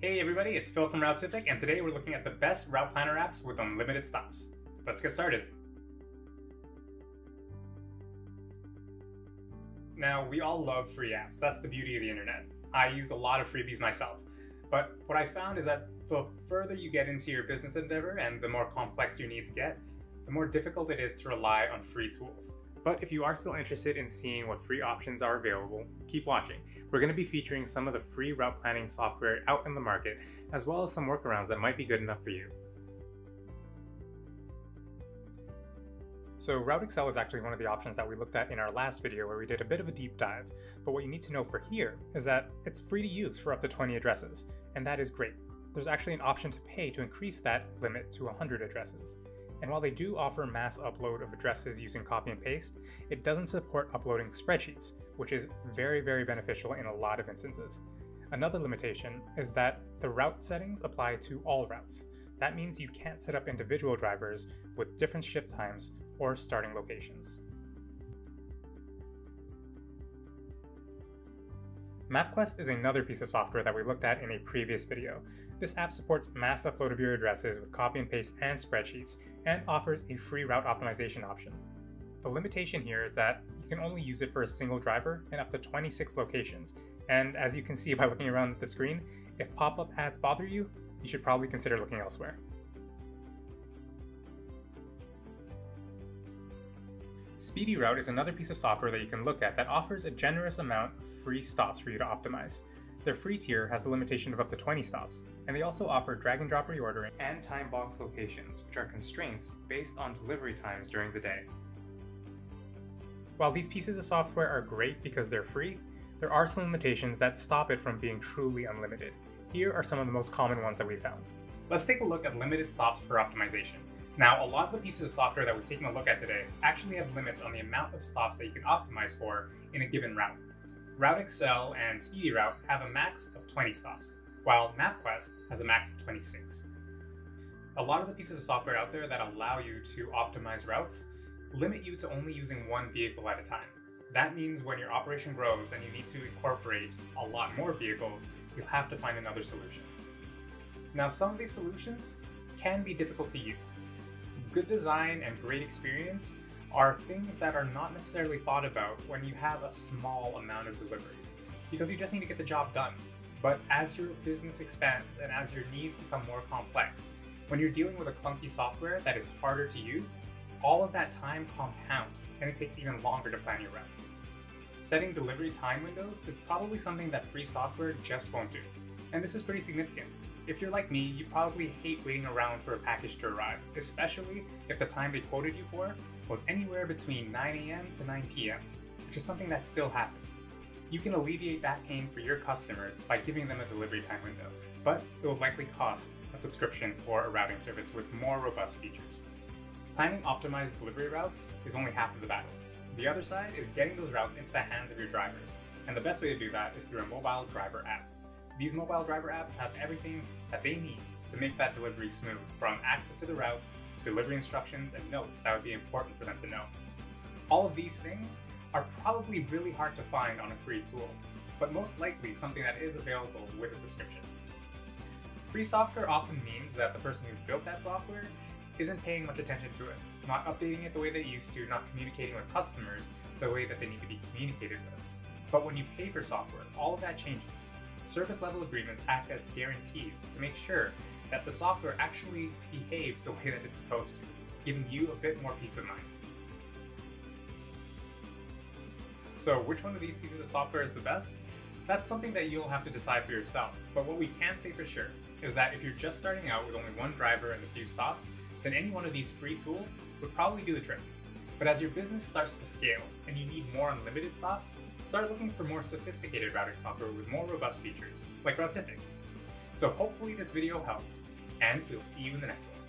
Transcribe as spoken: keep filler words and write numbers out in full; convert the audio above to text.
Hey everybody, it's Phil from Routific, and today we're looking at the best route planner apps with unlimited stops. Let's get started. Now, we all love free apps. That's the beauty of the internet. I use a lot of freebies myself, but what I found is that the further you get into your business endeavor and the more complex your needs get, the more difficult it is to rely on free tools. But if you are still interested in seeing what free options are available, keep watching. We're going to be featuring some of the free route planning software out in the market, as well as some workarounds that might be good enough for you. So Routific is actually one of the options that we looked at in our last video where we did a bit of a deep dive. But what you need to know for here is that it's free to use for up to twenty addresses, and that is great. There's actually an option to pay to increase that limit to one hundred addresses. And while they do offer mass upload of addresses using copy and paste, it doesn't support uploading spreadsheets, which is very, very beneficial in a lot of instances. Another limitation is that the route settings apply to all routes. That means you can't set up individual drivers with different shift times or starting locations. MapQuest is another piece of software that we looked at in a previous video. This app supports mass upload of your addresses with copy and paste and spreadsheets, and offers a free route optimization option. The limitation here is that you can only use it for a single driver in up to twenty-six locations, and as you can see by looking around the screen, if pop-up ads bother you, you should probably consider looking elsewhere. SpeedyRoute is another piece of software that you can look at that offers a generous amount of free stops for you to optimize. Their free tier has a limitation of up to twenty stops, and they also offer drag and drop reordering and time box locations, which are constraints based on delivery times during the day. While these pieces of software are great because they're free, there are some limitations that stop it from being truly unlimited. Here are some of the most common ones that we found. Let's take a look at limited stops per optimization. Now, a lot of the pieces of software that we're taking a look at today actually have limits on the amount of stops that you can optimize for in a given route. Routific and SpeedyRoute have a max of twenty stops, while MapQuest has a max of twenty-six. A lot of the pieces of software out there that allow you to optimize routes limit you to only using one vehicle at a time. That means when your operation grows and you need to incorporate a lot more vehicles, you'll have to find another solution. Now, some of these solutions can be difficult to use. Good design and great experience are things that are not necessarily thought about when you have a small amount of deliveries, because you just need to get the job done. But as your business expands and as your needs become more complex, when you're dealing with a clunky software that is harder to use, all of that time compounds and it takes even longer to plan your routes. Setting delivery time windows is probably something that free software just won't do. And this is pretty significant. If you're like me, you probably hate waiting around for a package to arrive, especially if the time they quoted you for was anywhere between nine A M to nine P M, which is something that still happens. You can alleviate that pain for your customers by giving them a delivery time window, but it will likely cost a subscription for a routing service with more robust features. Planning optimized delivery routes is only half of the battle. The other side is getting those routes into the hands of your drivers, and the best way to do that is through a mobile driver app. These mobile driver apps have everything that they need to make that delivery smooth, from access to the routes, to delivery instructions and notes that would be important for them to know. All of these things are probably really hard to find on a free tool, but most likely something that is available with a subscription. Free software often means that the person who built that software isn't paying much attention to it, not updating it the way they used to, not communicating with customers the way that they need to be communicated with. But when you pay for software, all of that changes. Service level agreements act as guarantees to make sure that the software actually behaves the way that it's supposed to, giving you a bit more peace of mind. So which one of these pieces of software is the best? That's something that you'll have to decide for yourself, but what we can say for sure is that if you're just starting out with only one driver and a few stops, then any one of these free tools would probably do the trick. But as your business starts to scale and you need more unlimited stops, start looking for more sophisticated routing software with more robust features, like Routific. So hopefully this video helps, and we'll see you in the next one.